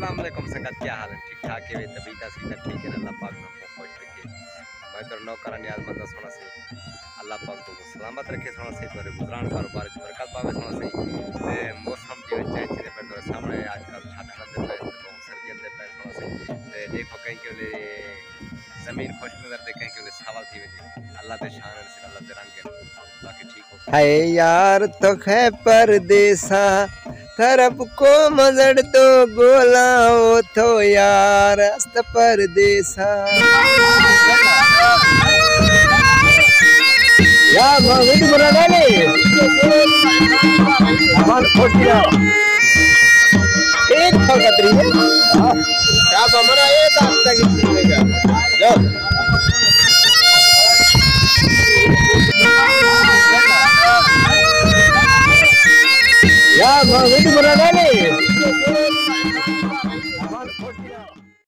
अस्सलाम वालेकुम संगत, क्या हाल है? ठीक ठाक है वे तबीयत सीधा ठीक है अल्लाह पाक ना पहुंच रखे। मैं तो नौकर नियाज़मंद सोना से अल्लाह पाक तो सलामत रखे सोना से तोरे गुजरान कारोबार च बरकत पावे सोना से ते मौसम जो चेंज दे पर सामने आजकल ठंड दे पे तो सर्दियां दे पे सोना से ते देखो कहीं के लिए जमीन खुश नजर दे कहीं के लिए सवाल थी वे अल्लाह दे शान से अल्लाह दे रंग बाकी ठीक हो। है यार तो है परदेसा तरफ को मजड़ दो गोला ओ तो यार अस्त परदेसा या मगज बना डाले हमार खोटिया एक फकतरी है क्या बमरा ये दांत तक इतनेगा चल या मगज बना डाले हमार खोटिया